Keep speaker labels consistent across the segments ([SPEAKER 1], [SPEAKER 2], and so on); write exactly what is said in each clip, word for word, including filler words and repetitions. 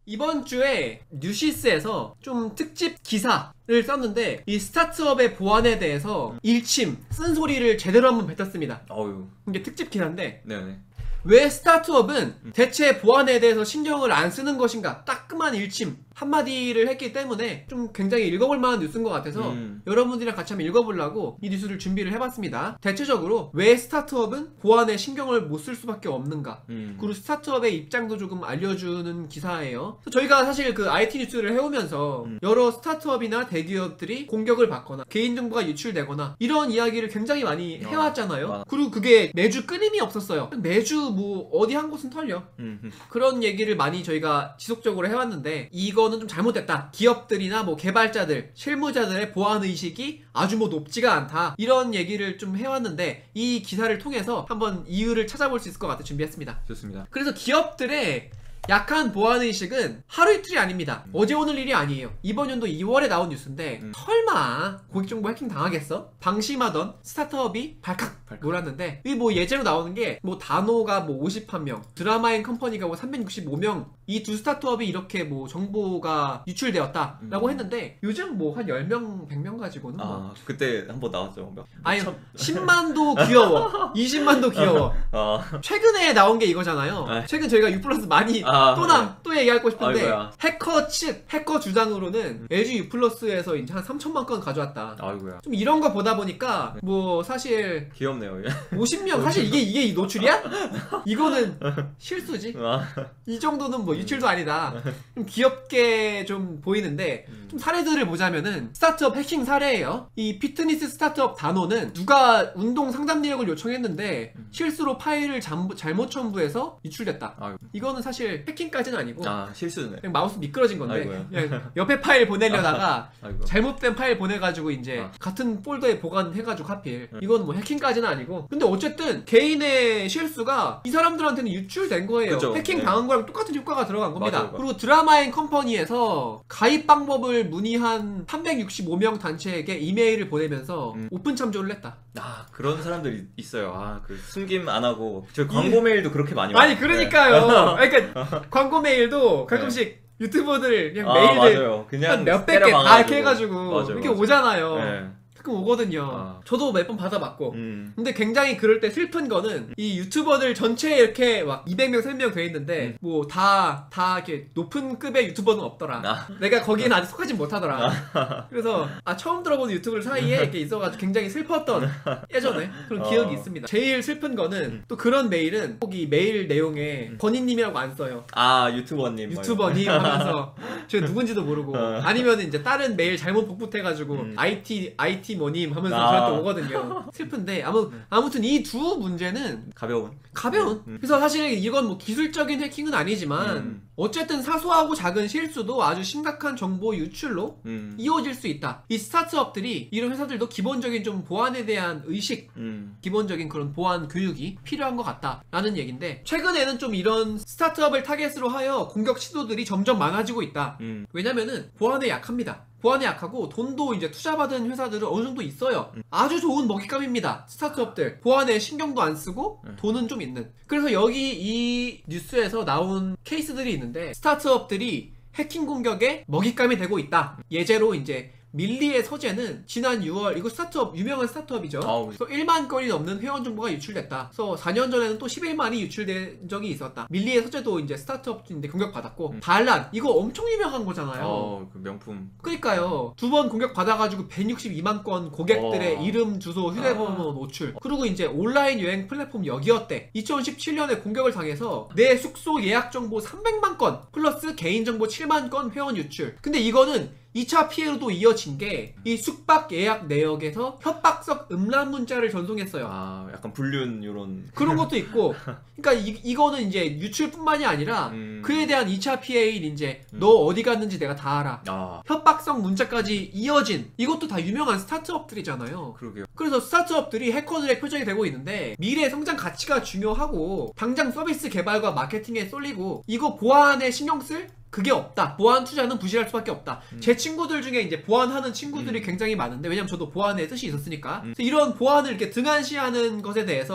[SPEAKER 1] 이번 주에 뉴시스에서 좀 특집 기사를 썼는데 이 스타트업의 보안에 대해서 일침, 쓴소리를 제대로 한번 뱉었습니다.
[SPEAKER 2] 어유.
[SPEAKER 1] 이게 특집 기사인데
[SPEAKER 2] 네네.
[SPEAKER 1] 왜 스타트업은 대체 보안에 대해서 신경을 안 쓰는 것인가? 따끔한 일침 한마디를 했기 때문에 좀 굉장히 읽어볼 만한 뉴스인 것 같아서
[SPEAKER 2] 음.
[SPEAKER 1] 여러분들이랑 같이 한번 읽어보려고 이 뉴스를 준비를 해봤습니다. 대체적으로 왜 스타트업은 보안에 신경을 못 쓸 수밖에 없는가,
[SPEAKER 2] 음.
[SPEAKER 1] 그리고 스타트업의 입장도 조금 알려주는 기사예요. 저희가 사실 그 아이티 뉴스를 해오면서
[SPEAKER 2] 음.
[SPEAKER 1] 여러 스타트업이나 대기업들이 공격을 받거나 개인정보가 유출되거나 이런 이야기를 굉장히 많이 해왔잖아요.
[SPEAKER 2] 어.
[SPEAKER 1] 그리고 그게 매주 끊임이 없었어요. 매주 뭐 어디 한 곳은 털려.
[SPEAKER 2] 음.
[SPEAKER 1] 그런 얘기를 많이 저희가 지속적으로 해왔는데 이거는 좀 잘못됐다. 기업들이나 뭐 개발자들, 실무자들의 보안 의식이 아주 뭐 높지가 않다. 이런 얘기를 좀 해왔는데 이 기사를 통해서 한번 이유를 찾아볼 수 있을 것 같아 준비했습니다.
[SPEAKER 2] 좋습니다.
[SPEAKER 1] 그래서 기업들의 약한 보안의식은 하루 이틀이 아닙니다. 음. 어제 오늘 일이 아니에요. 이번 연도 이월에 나온 뉴스인데 음. 설마 고객정보 해킹 당하겠어? 방심하던 스타트업이 발칵, 발칵. 놀았는데 이 뭐 예제로 나오는 게 뭐 다노가 뭐 오십한 명, 드라마인 컴퍼니가 뭐 삼백육십오 명, 이 두 스타트업이 이렇게 뭐 정보가 유출되었다 라고 음. 했는데 요즘 뭐 한 열 명, 백 명 가지고는
[SPEAKER 2] 아
[SPEAKER 1] 뭐
[SPEAKER 2] 그때 한번 나왔죠. 몇,
[SPEAKER 1] 아니
[SPEAKER 2] 참...
[SPEAKER 1] 십만도 귀여워, 이십만도 귀여워.
[SPEAKER 2] 아.
[SPEAKER 1] 최근에 나온 게 이거잖아요.
[SPEAKER 2] 아.
[SPEAKER 1] 최근 저희가 유 플러스 많이
[SPEAKER 2] 아,
[SPEAKER 1] 또 나, 또 얘기하고 싶은데
[SPEAKER 2] 아이고야.
[SPEAKER 1] 해커 측, 해커 주장으로는 음. 엘지 U 플러스에서 이제 한 삼천만 건 가져왔다.
[SPEAKER 2] 아이고야.
[SPEAKER 1] 좀 이런 거 보다 보니까 뭐 사실
[SPEAKER 2] 귀엽네요.
[SPEAKER 1] 오십 명 사실 이게 이게 노출이야? 이거는 실수지. 이 정도는 뭐 유출도 아니다. 좀 귀엽게 좀 보이는데 좀 사례들을 보자면은 스타트업 해킹 사례예요. 이 피트니스 스타트업 다노는 누가 운동 상담 내역을 요청했는데 실수로 파일을 잠, 잘못 첨부해서 유출됐다. 아이고. 이거는 사실 해킹까지는 아니고
[SPEAKER 2] 아 실수네.
[SPEAKER 1] 그냥 마우스 미끄러진 건데 그냥 옆에 파일 보내려다가
[SPEAKER 2] 아이고.
[SPEAKER 1] 잘못된 파일 보내가지고 이제 아. 같은 폴더에 보관해가지고 하필 이건 뭐 해킹까지는 아니고 근데 어쨌든 개인의 실수가 이 사람들한테는 유출된 거예요. 그쵸, 해킹 네. 당한 거랑 똑같은 효과가 들어간 겁니다. 맞아요, 그리고 드라마인 컴퍼니에서 가입 방법을 문의한 삼백육십오 명 단체에게 이메일을 보내면서 음. 오픈 참조를 했다.
[SPEAKER 2] 아 그런 사람들이 있어요. 아 그 숨김 안 하고 저 광고 메일도 그렇게 많이
[SPEAKER 1] 아니 그러니까요. 네. 그러니까 광고 메일도 가끔씩 네. 유튜버들 그냥
[SPEAKER 2] 아,
[SPEAKER 1] 메일들
[SPEAKER 2] 그냥
[SPEAKER 1] 몇백 개 다 이렇게 해가지고
[SPEAKER 2] 맞아요,
[SPEAKER 1] 이렇게
[SPEAKER 2] 맞아요.
[SPEAKER 1] 오잖아요.
[SPEAKER 2] 네.
[SPEAKER 1] 가끔 오거든요.
[SPEAKER 2] 아.
[SPEAKER 1] 저도 몇 번 받아봤고. 음. 근데 굉장히 그럴 때 슬픈 거는 이 유튜버들 전체에 이렇게 막 이백 명, 삼백 명 돼 있는데 음. 뭐 다, 다 이렇게 높은 급의 유튜버는 없더라. 아. 내가 거기에는 아직 속하지 못하더라. 아. 그래서 아 처음 들어보는 유튜브를 사이에 이렇게 있어가지고 굉장히 슬펐던 예전에 그런 어. 기억이 있습니다. 제일 슬픈 거는 음. 또 그런 메일은 꼭 이 메일 내용에 음. 건희님이라고 안 써요.
[SPEAKER 2] 아 유튜버님.
[SPEAKER 1] 유튜버님 하면서 제가 누군지도 모르고 어. 아니면 이제 다른 메일 잘못 복붙해가지고 음. 아이티, 아이티 뭐님 하면서 아. 저한테 오거든요. 슬픈데 아무, 아무튼 이 두 문제는
[SPEAKER 2] 가벼운
[SPEAKER 1] 가벼운 음. 그래서 사실 이건 뭐 기술적인 해킹은 아니지만 음. 어쨌든 사소하고 작은 실수도 아주 심각한 정보 유출로 음. 이어질 수 있다. 이 스타트업들이 이런 회사들도 기본적인 좀 보안에 대한 의식 음. 기본적인 그런 보안 교육이 필요한 것 같다 라는 얘기인데 최근에는 좀 이런 스타트업을 타겟으로 하여 공격 시도들이 점점 많아지고 있다. 음. 왜냐면은 보안에 약합니다. 보안에 약하고 돈도 이제 투자받은 회사들은 어느 정도 있어요. 음. 아주 좋은 먹잇감입니다. 스타트업들 보안에 신경도 안 쓰고 음. 돈은 좀 있는. 그래서 여기 이 뉴스에서 나온 케이스들이 있는데 스타트업들이 해킹 공격에 먹잇감이 되고 있다. 예제로 이제 밀리의 서재는 지난 유월 이거 스타트업 유명한 스타트업이죠. 아우. 그래서 일만 건이 넘는 회원 정보가 유출됐다. 그래서 사 년 전에는 또 십일만이 유출된 적이 있었다. 밀리의 서재도 이제 스타트업인데 공격받았고 음. 반란 이거 엄청 유명한 거잖아요.
[SPEAKER 2] 어, 그 명품.
[SPEAKER 1] 그러니까요. 두 번 공격받아가지고 백육십이만 건 고객들의 어. 이름, 주소, 휴대번호 아. 노출. 그리고 이제 온라인 여행 플랫폼 여기어때 이천십칠 년에 공격을 당해서 내 숙소 예약 정보 삼백만 건 플러스 개인정보 칠만 건 회원 유출. 근데 이거는 이 차 피해로도 이어진 게 이 숙박 예약 내역에서 협박성 음란 문자를 전송했어요.
[SPEAKER 2] 아, 약간 불륜 요런
[SPEAKER 1] 그런 것도 있고. 그러니까 이, 이거는 이제 유출뿐만이 아니라 음... 그에 대한 이 차 피해인 이제 음... 너 어디 갔는지 내가 다 알아. 아... 협박성 문자까지 이어진 이것도 다 유명한 스타트업들이잖아요.
[SPEAKER 2] 그러게요.
[SPEAKER 1] 그래서 스타트업들이 해커들의 표적이 되고 있는데 미래 성장 가치가 중요하고 당장 서비스 개발과 마케팅에 쏠리고 이거 보안에 신경 쓸 그게 없다. 보안 투자는 부실할 수밖에 없다. 음. 제 친구들 중에 이제 보안하는 친구들이 음. 굉장히 많은데 왜냐면 저도 보안에 뜻이 있었으니까 음. 이런 보안을 이렇게 등한시하는 것에 대해서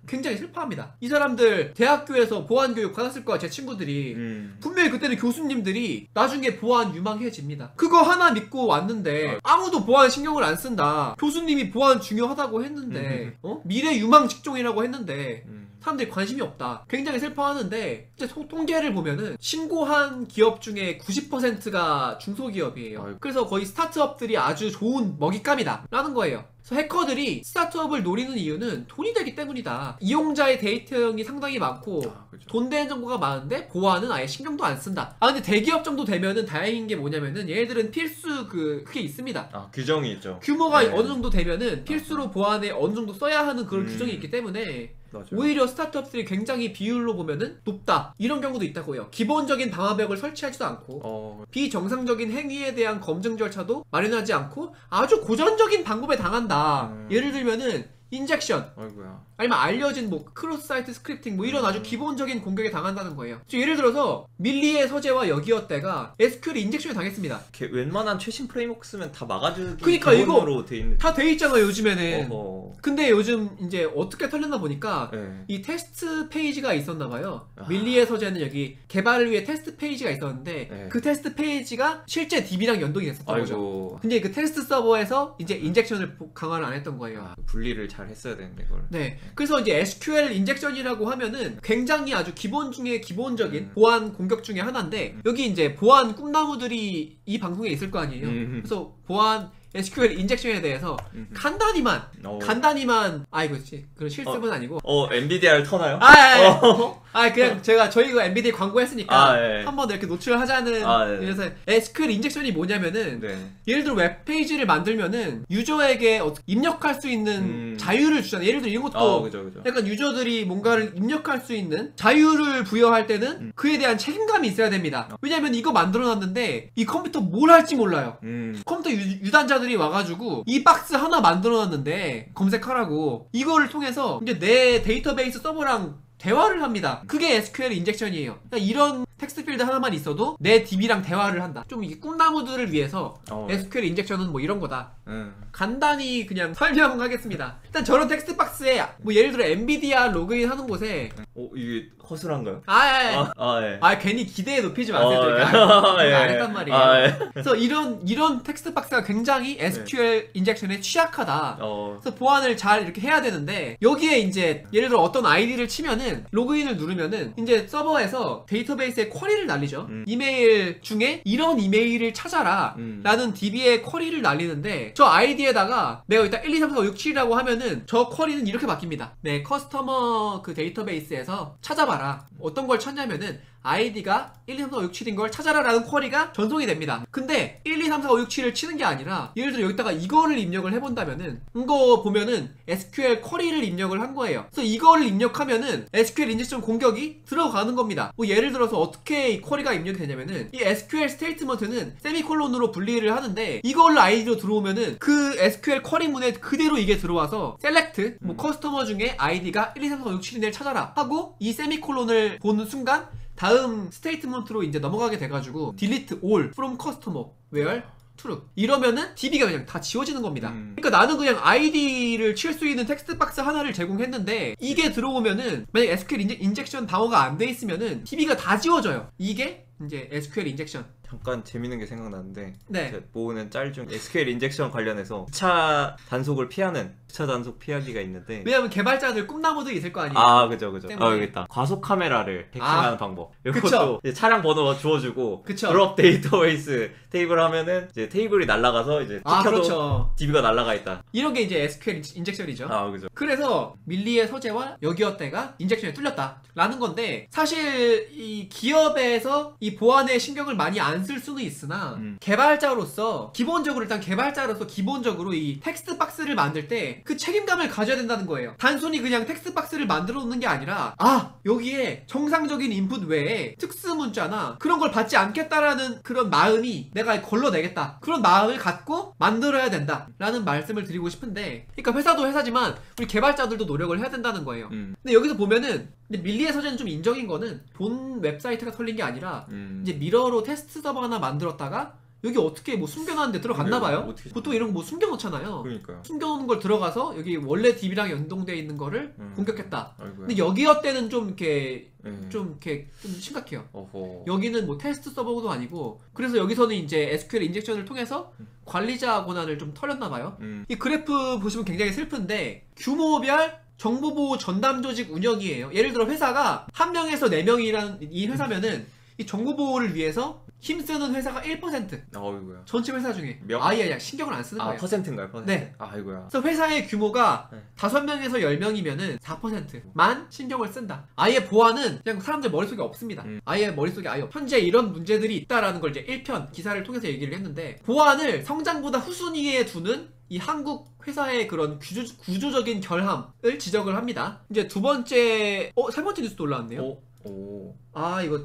[SPEAKER 1] 굉장히 슬퍼합니다. 이 사람들 대학교에서 보안 교육 받았을 거야, 제 친구들이.
[SPEAKER 2] 음.
[SPEAKER 1] 분명히 그때는 교수님들이 나중에 보안 유망해집니다. 그거 하나 믿고 왔는데 아무도 보안 신경을 안 쓴다. 교수님이 보안 중요하다고 했는데 어? 미래 유망 직종이라고 했는데
[SPEAKER 2] 음.
[SPEAKER 1] 사람들이 관심이 없다. 굉장히 슬퍼하는데 이제 통계를 보면은 신고한 기업 중에 구십 퍼센트가 중소기업이에요.
[SPEAKER 2] 아이고.
[SPEAKER 1] 그래서 거의 스타트업들이 아주 좋은 먹잇감이다 라는 거예요. 그래서 해커들이 스타트업을 노리는 이유는 돈이 되기 때문이다. 이용자의 데이터량이 상당히 많고
[SPEAKER 2] 아, 그렇죠.
[SPEAKER 1] 돈 되는 정보가 많은데 보안은 아예 신경도 안 쓴다. 아 근데 대기업 정도 되면은 다행인 게 뭐냐면은 얘네들은 필수 그 그게 있습니다.
[SPEAKER 2] 아, 규정이 있죠.
[SPEAKER 1] 규모가
[SPEAKER 2] 네.
[SPEAKER 1] 어느 정도 되면은 필수로 보안에 어느 정도 써야 하는 그런
[SPEAKER 2] 음.
[SPEAKER 1] 규정이 있기 때문에
[SPEAKER 2] 맞아요.
[SPEAKER 1] 오히려 스타트업들이 굉장히 비율로 보면은 높다. 이런 경우도 있다고요. 기본적인 방화벽을 설치하지도 않고
[SPEAKER 2] 어,
[SPEAKER 1] 비정상적인 행위에 대한 검증 절차도 마련하지 않고 아주 고전적인 방법에 당한다.
[SPEAKER 2] 음.
[SPEAKER 1] 예를 들면은 인젝션
[SPEAKER 2] 아이고야.
[SPEAKER 1] 아니면 알려진 뭐 크로스 사이트 스크립팅 뭐 이런 아주 기본적인 공격에 당한다는 거예요. 예를 들어서 밀리의 서재와 여기어때가 에스큐엘 인젝션에 당했습니다.
[SPEAKER 2] 이렇게 웬만한 최신 프레임워크 쓰면 다 막아주기
[SPEAKER 1] 그러니까
[SPEAKER 2] 기본으로 돼 있는.
[SPEAKER 1] 다 돼 있잖아 요즘에는.
[SPEAKER 2] 어허.
[SPEAKER 1] 근데 요즘 이제 어떻게 털렸나 보니까
[SPEAKER 2] 네.
[SPEAKER 1] 이 테스트 페이지가 있었나 봐요.
[SPEAKER 2] 아.
[SPEAKER 1] 밀리의 서재는 여기 개발을 위해 테스트 페이지가 있었는데
[SPEAKER 2] 네.
[SPEAKER 1] 그 테스트 페이지가 실제 디비랑 연동이 됐었던 거죠.
[SPEAKER 2] 아이고.
[SPEAKER 1] 근데 그 테스트 서버에서 이제 인젝션을 강화를 안 했던 거예요.
[SPEAKER 2] 아, 분리를 잘 했어야 되는데 이걸.
[SPEAKER 1] 네. 그래서 이제 에스큐엘 인젝션이라고 하면은 굉장히 아주 기본 중에 기본적인
[SPEAKER 2] 음.
[SPEAKER 1] 보안 공격 중에 하나인데 여기 이제 보안 꿈나무들이 이 방송에 있을 거 아니에요.
[SPEAKER 2] 음.
[SPEAKER 1] 그래서 보안 에스큐엘 인젝션에 대해서
[SPEAKER 2] 음.
[SPEAKER 1] 간단히만
[SPEAKER 2] 어.
[SPEAKER 1] 간단히만 아이고 씨, 그런 실습은 아니고
[SPEAKER 2] 어, 엔비디아를 터나요?
[SPEAKER 1] 아, 아, 아,
[SPEAKER 2] 어.
[SPEAKER 1] 아 그냥 제가 저희 그 엔비디아 광고했으니까
[SPEAKER 2] 아, 예.
[SPEAKER 1] 한번 이렇게 노출하자는
[SPEAKER 2] 아, 예.
[SPEAKER 1] 그래서 에스큐엘 인젝션이 뭐냐면은
[SPEAKER 2] 네.
[SPEAKER 1] 예를 들어 웹페이지를 만들면은 유저에게 어떻게 입력할 수 있는
[SPEAKER 2] 음.
[SPEAKER 1] 자유를 주잖아요. 예를 들어 이런 것도
[SPEAKER 2] 아, 그죠, 그죠.
[SPEAKER 1] 약간 유저들이 뭔가를 입력할 수 있는 자유를 부여할 때는
[SPEAKER 2] 음.
[SPEAKER 1] 그에 대한 책임감이 있어야 됩니다. 왜냐면 이거 만들어놨는데 이 컴퓨터 뭘 할지 몰라요.
[SPEAKER 2] 음.
[SPEAKER 1] 컴퓨터 유, 유단자들이 와가지고 이 박스 하나 만들어놨는데 검색하라고 이거를 통해서 이제 내 데이터베이스 서버랑 대화를 합니다. 그게 에스큐엘 인젝션이에요. 그러니까 이런 텍스트 필드 하나만 있어도 내 디비랑 대화를 한다. 좀 이 꿈나무들을 위해서
[SPEAKER 2] 어.
[SPEAKER 1] 에스큐엘 인젝션은 뭐 이런 거다.
[SPEAKER 2] 음.
[SPEAKER 1] 간단히 그냥 설명하겠습니다. 일단 저런 텍스트 박스에 뭐 예를 들어 엔비디아 로그인 하는 곳에
[SPEAKER 2] 어, 이게 허술한가요?
[SPEAKER 1] 아, 아, 아,
[SPEAKER 2] 아, 아, 예.
[SPEAKER 1] 아 괜히 기대에 높이지 마세요.
[SPEAKER 2] 어,
[SPEAKER 1] 그러니까
[SPEAKER 2] 예.
[SPEAKER 1] 안 했단 말이에요.
[SPEAKER 2] 아, 예.
[SPEAKER 1] 그래서 이런 이런 텍스트 박스가 굉장히 에스큐엘 인젝션에 취약하다.
[SPEAKER 2] 어.
[SPEAKER 1] 그래서 보안을 잘 이렇게 해야 되는데 여기에 이제 예를 들어 어떤 아이디를 치면은 로그인을 누르면은 이제 서버에서 데이터베이스에 쿼리를 날리죠.
[SPEAKER 2] 음.
[SPEAKER 1] 이메일 중에 이런 이메일을 찾아라
[SPEAKER 2] 음.
[SPEAKER 1] 라는 디비에 쿼리를 날리는데 저 아이디에다가 내가 일단 일, 이, 삼, 사, 오, 육, 칠이라고 하면은 저 쿼리는 이렇게 바뀝니다. 네, 커스터머 그 데이터베이스에서 찾아봐라. 어떤 걸 찾냐면은 아이디가 일, 이, 삼, 사, 오, 육, 칠인 걸 찾아라 라는 쿼리가 전송이 됩니다. 근데 일, 이, 삼, 사, 오, 육, 칠을 치는 게 아니라 예를 들어 여기다가 이거를 입력을 해본다면은 이거 보면은 에스큐엘 쿼리를 입력을 한 거예요. 그래서 이거를 입력하면은 에스큐엘 인젝션 공격이 들어가는 겁니다. 뭐 예를 들어서 어떻게 이 쿼리가 입력이 되냐면은 이 에스큐엘 스테이트먼트는 세미콜론으로 분리를 하는데 이걸로 아이디로 들어오면은 그 에스큐엘 쿼리문에 그대로 이게 들어와서 셀렉트 뭐 커스터머 중에 아이디가 일, 이, 삼, 사, 오, 육, 칠인을 찾아라 하고 이 세미콜론을 보는 순간 다음 스테이트먼트로 이제 넘어가게 돼가지고 delete all from customer where true 이러면은 디비가 그냥 다 지워지는 겁니다.
[SPEAKER 2] 음.
[SPEAKER 1] 그러니까 나는 그냥 아이디를 칠 수 있는 텍스트 박스 하나를 제공했는데 이게 들어오면은 만약 에스큐엘 인젝, 인젝션 방어가 안 돼 있으면은 디비가 다 지워져요. 이게 이제 에스큐엘 인젝션.
[SPEAKER 2] 잠깐 재밌는 게 생각나는데
[SPEAKER 1] 네.
[SPEAKER 2] 제가 모으는 짤 중 에스큐엘 인젝션 관련해서 이 차 단속을 피하는 이 차 단속 피하기가 있는데
[SPEAKER 1] 왜냐면 개발자들 꿈나무도 있을 거 아니에요.
[SPEAKER 2] 아 그죠 그죠
[SPEAKER 1] 때문에.
[SPEAKER 2] 아 여기 있다 과속 카메라를 해킹하는
[SPEAKER 1] 아,
[SPEAKER 2] 방법
[SPEAKER 1] 그쵸.
[SPEAKER 2] 이것도 이제 차량 번호 주워주고
[SPEAKER 1] 그쵸.
[SPEAKER 2] 드롭 데이터베이스 테이블 하면은 이제 테이블이 날아가서 이제
[SPEAKER 1] 아
[SPEAKER 2] 찍혀도
[SPEAKER 1] 그렇죠.
[SPEAKER 2] 디비가 날아가 있다
[SPEAKER 1] 이런 게 이제 에스큐엘 인젝션이죠.
[SPEAKER 2] 아 그죠
[SPEAKER 1] 그래서 밀리의 서재와 여기어때가 인젝션에 뚫렸다 라는 건데 사실 이 기업에서 이 보안에 신경을 많이 안 쓸 수는 있으나
[SPEAKER 2] 음.
[SPEAKER 1] 개발자로서 기본적으로 일단 개발자로서 기본적으로 이 텍스트 박스를 만들 때 그 책임감을 가져야 된다는 거예요. 단순히 그냥 텍스트 박스를 만들어 놓는 게 아니라 아 여기에 정상적인 인풋 외에 특수 문자나 그런 걸 받지 않겠다라는 그런 마음이 내가 걸러내겠다 그런 마음을 갖고 만들어야 된다 라는 말씀을 드리고 싶은데 그러니까 회사도 회사지만 우리 개발자들도 노력을 해야 된다는 거예요.
[SPEAKER 2] 음.
[SPEAKER 1] 근데 여기서 보면은 근데 밀리의 서재는 좀 인정인 거는 본 웹사이트가 털린 게 아니라
[SPEAKER 2] 음.
[SPEAKER 1] 이제 미러로 테스트 서버 하나 만들었다가 여기 어떻게 뭐 숨겨놨는데 들어갔나 봐요.
[SPEAKER 2] 어떻게
[SPEAKER 1] 보통 이런 거 뭐 숨겨놓잖아요.
[SPEAKER 2] 그러니까요.
[SPEAKER 1] 숨겨놓은 걸 들어가서 여기 원래 딥이랑 연동되어 있는 거를
[SPEAKER 2] 음.
[SPEAKER 1] 공격했다.
[SPEAKER 2] 아이고야.
[SPEAKER 1] 근데 여기어 때는 좀 이렇게
[SPEAKER 2] 네.
[SPEAKER 1] 좀 이렇게 좀 심각해요.
[SPEAKER 2] 어허.
[SPEAKER 1] 여기는 뭐 테스트 서버도 아니고 그래서 여기서는 이제 에스큐엘 인젝션을 통해서 관리자 권한을 좀 털렸나 봐요.
[SPEAKER 2] 음.
[SPEAKER 1] 이 그래프 보시면 굉장히 슬픈데 규모별 정보보호 전담 조직 운영이에요. 예를 들어 회사가 한 명에서 네 명이라는 이 회사면은 이 정보보호를 위해서 힘쓰는 회사가 일 퍼센트.
[SPEAKER 2] 어이구야.
[SPEAKER 1] 전체 회사 중에
[SPEAKER 2] 몇?
[SPEAKER 1] 아예 그냥 신경을 안 쓰는
[SPEAKER 2] 아
[SPEAKER 1] 거예요.
[SPEAKER 2] 퍼센트인가요? 퍼센트?
[SPEAKER 1] 네.
[SPEAKER 2] 아 아이고야.
[SPEAKER 1] 그래서 회사의 규모가
[SPEAKER 2] 네.
[SPEAKER 1] 다섯 명에서 열 명이면은 사 퍼센트만 신경을 쓴다. 아예 보안은 그냥 사람들 머릿속에 없습니다.
[SPEAKER 2] 음.
[SPEAKER 1] 아예 머릿속에 아예 없- 현재 이런 문제들이 있다라는 걸 이제 일 편 기사를 통해서 얘기를 했는데 보안을 성장보다 후순위에 두는 이 한국 회사의 그런 구조, 구조적인 결함을 지적을 합니다. 이제 두 번째, 어, 세 번째 뉴스도 올라왔네요.
[SPEAKER 2] 오. 오.
[SPEAKER 1] 아, 이거,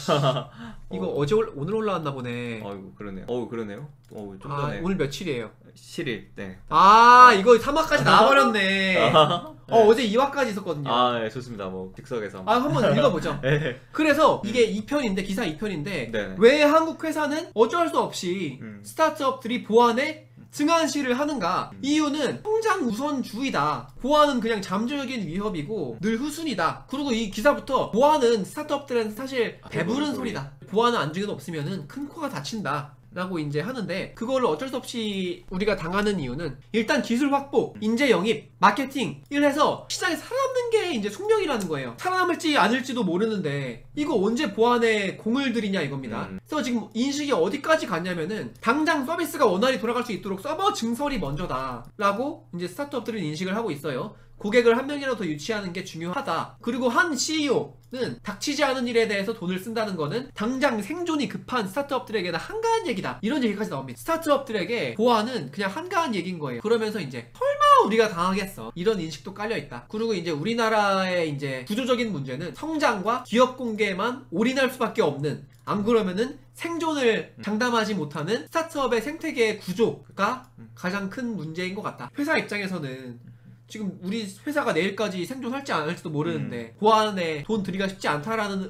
[SPEAKER 1] 이거
[SPEAKER 2] 어.
[SPEAKER 1] 어제, 올, 오늘 올라왔나 보네.
[SPEAKER 2] 어이구 그러네요. 어우 그러네요. 어우 좀
[SPEAKER 1] 아,
[SPEAKER 2] 전에
[SPEAKER 1] 오늘 며칠이에요?
[SPEAKER 2] 칠 일. 네.
[SPEAKER 1] 아, 이거 삼 화까지 나와버렸네.
[SPEAKER 2] 아,
[SPEAKER 1] 어, 어제 이 화까지 있었거든요. 아,
[SPEAKER 2] 아, 네, 좋습니다. 뭐 즉석에서.
[SPEAKER 1] 한번 읽어보죠.
[SPEAKER 2] 네.
[SPEAKER 1] 그래서 이게 이 편인데, 기사 이 편인데,
[SPEAKER 2] 네.
[SPEAKER 1] 왜 한국 회사는 어쩔 수 없이
[SPEAKER 2] 음.
[SPEAKER 1] 스타트업들이 보안에 증한시를 하는가?
[SPEAKER 2] 음.
[SPEAKER 1] 이유는 성장 우선주의다. 보안은 그냥 잠재적인 위협이고 늘 후순위다. 그리고 이 기사부터 보안은 스타트업들은 사실
[SPEAKER 2] 아,
[SPEAKER 1] 배부른
[SPEAKER 2] 배부른
[SPEAKER 1] 소리다. 보안은 안중에도 없으면은 큰 코가 다친다. 라고 이제 하는데 그거를 어쩔 수 없이 우리가 당하는 이유는 일단 기술 확보, 인재 영입, 마케팅 이래서 시장에 살아남는 게 이제 숙명이라는 거예요. 살아남을지 않을지도 모르는데 이거 언제 보안에 공을 들이냐 이겁니다.
[SPEAKER 2] 음.
[SPEAKER 1] 그래서 지금 인식이 어디까지 갔냐면은 당장 서비스가 원활히 돌아갈 수 있도록 서버 증설이 먼저다 라고 이제 스타트업들은 인식을 하고 있어요. 고객을 한 명이라도 더 유치하는 게 중요하다. 그리고 한 씨이오는 닥치지 않은 일에 대해서 돈을 쓴다는 거는 당장 생존이 급한 스타트업들에게는 한가한 얘기다. 이런 얘기까지 나옵니다. 스타트업들에게 보안은 그냥 한가한 얘기인 거예요. 그러면서 이제 설마 우리가 당하겠어. 이런 인식도 깔려있다. 그리고 이제 우리나라의 이제 구조적인 문제는 성장과 기업 공개에만 올인할 수밖에 없는, 안 그러면은 생존을 장담하지 못하는 스타트업의 생태계의 구조가 가장 큰 문제인 것 같다. 회사 입장에서는 지금 우리 회사가 내일까지 생존할지 안 할지도 모르는데 음. 보안에 돈 들이가 쉽지 않다라는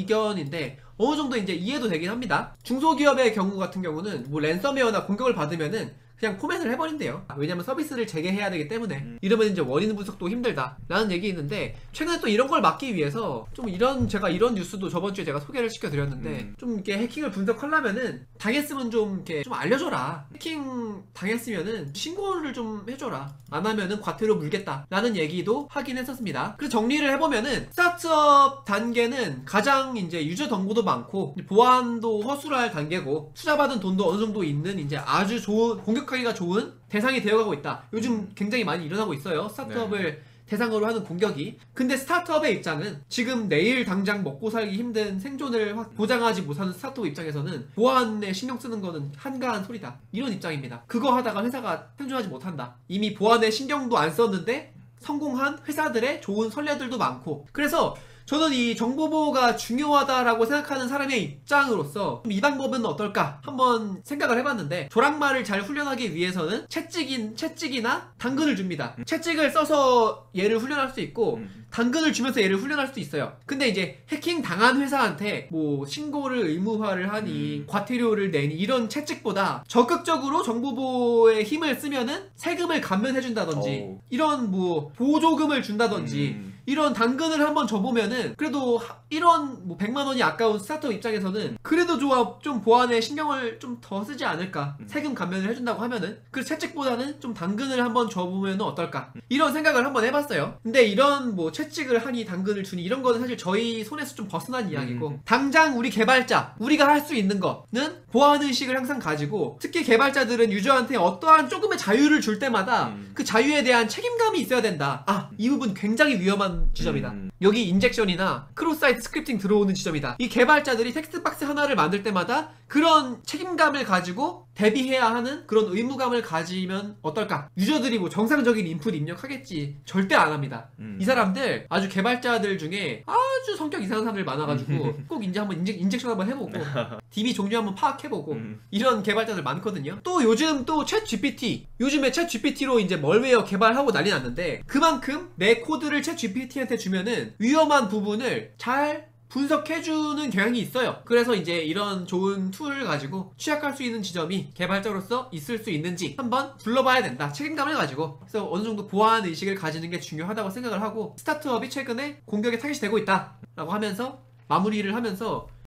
[SPEAKER 1] 의견인데 어느 정도 이제 이해도 되긴 합니다. 중소기업의 경우 같은 경우는 뭐 랜섬웨어나 공격을 받으면은 그냥 포맷을 해버린대요. 왜냐면 서비스를 재개해야 되기 때문에. 음. 이러면 이제 원인 분석도 힘들다 라는 얘기 있는데 최근에 또 이런 걸 막기 위해서 좀 이런 제가 이런 뉴스도 저번 주에 제가 소개를 시켜드렸는데 음. 좀 이렇게 해킹을 분석하려면은 당했으면 좀 이렇게 좀 알려줘라. 해킹 당했으면은 신고를 좀 해줘라. 안 하면은 과태료 물겠다 라는 얘기도 하긴 했었습니다. 그래서 정리를 해보면은 스타트업 단계는 가장 이제 유저 정보도 많고 보안도 허술할 단계고 투자받은 돈도 어느 정도 있는 이제 아주 좋은 공격 하기가 좋은 대상이 되어가고 있다. 요즘 굉장히 많이 일어나고 있어요. 스타트업을 네. 대상으로 하는 공격이. 근데 스타트업의 입장은 지금 내일 당장 먹고 살기 힘든 생존을 보장하지 못하는 스타트업 입장에서는 보안에 신경 쓰는 거는 한가한 소리다. 이런 입장입니다. 그거 하다가 회사가 생존하지 못한다. 이미 보안에 신경도 안 썼는데 성공한 회사들의 좋은 선례들도 많고. 그래서 저는 이 정보보호가 중요하다라고 생각하는 사람의 입장으로서 이 방법은 어떨까 한번 생각을 해봤는데 조랑말을 잘 훈련하기 위해서는 채찍인, 채찍이나 당근을 줍니다. 채찍을 써서 얘를 훈련할 수 있고 당근을 주면서 얘를 훈련할 수도 있어요. 근데 이제 해킹 당한 회사한테 뭐 신고를 의무화를 하니 음. 과태료를 내니 이런 채찍보다 적극적으로 정보보호에 힘을 쓰면은 세금을 감면해준다든지 오. 이런 뭐 보조금을 준다든지 음. 이런 당근을 한번 줘보면은 그래도 이런 뭐 백만 원이 아까운 스타트업 입장에서는 그래도 좋아 좀 보안에 신경을 좀 더 쓰지 않을까. 음. 세금 감면을 해준다고 하면은 그 채찍보다는 좀 당근을 한번 줘보면 어떨까 이런 생각을 한번 해봤어요. 근데 이런 뭐 채찍을 하니 당근을 주니 이런 거는 사실 저희 손에서 좀 벗어난 이야기고 음. 당장 우리 개발자 우리가 할 수 있는 거는 보안의식을 항상 가지고 특히 개발자들은 유저한테 어떠한 조금의 자유를 줄 때마다 음. 그 자유에 대한 책임감이 있어야 된다. 아, 이 부분 굉장히 위험한 지점이다. 음. 여기 인젝션이나 크로스사이트 스크립팅 들어오는 지점이다. 이 개발자들이 텍스트박스 하나를 만들 때마다 그런 책임감을 가지고 대비해야 하는 그런 의무감을 가지면 어떨까? 유저들이 뭐 정상적인 인풋 입력하겠지. 절대 안 합니다. 음. 이 사람들 아주 개발자들 중에 아주 성격 이상한 사람들 많아가지고 꼭 이제 한번 인젝, 인젝션 한번 해보고 디비 종류 한번 파악해보고 음. 이런 개발자들 많거든요. 또 요즘 또 챗 지피티 요즘에 챗 지피티로 이제 멀웨어 개발하고 난리 났는데 그만큼 내 코드를 챗 지피티한테 주면은 위험한 부분을 잘 분석해주는 경향이 있어요. 그래서 이제 이런 좋은 툴을 가지고 취약할 수 있는 지점이 개발자로서 있을 수 있는지 한번 둘러봐야 된다. 책임감을 가지고. 그래서 어느 정도 보안 의식을 가지는 게 중요하다고 생각을 하고, 스타트업이 최근에 공격에 타깃이 되고 있다 라고 하면서 마무리를 하면서